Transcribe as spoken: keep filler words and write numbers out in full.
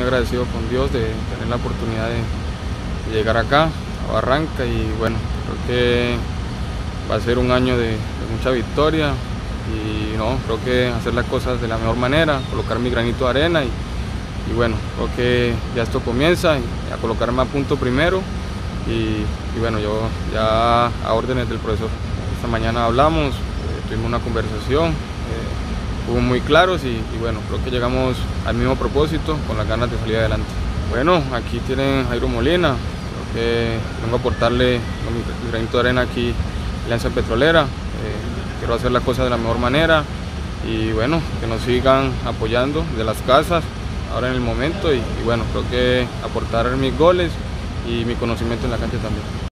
agradecido con Dios de tener la oportunidad de, de llegar acá, a Barranca, y bueno, creo que va a ser un año de, de mucha victoria y no, creo que hacer las cosas de la mejor manera, colocar mi granito de arena y, y bueno, creo que ya esto comienza, y a colocarme a punto primero y, y bueno, yo ya a órdenes del profesor. Esta mañana hablamos, eh, tuvimos una conversación, eh, fuimos muy claros y, y bueno, creo que llegamos al mismo propósito, con las ganas de salir adelante. Bueno, aquí tienen Jairo Molina, creo que vengo a aportarle mi granito de arena aquí en Alianza Petrolera. Eh, quiero hacer las cosas de la mejor manera y bueno, que nos sigan apoyando de las casas ahora en el momento y, y bueno, creo que aportar mis goles y mi conocimiento en la cancha también.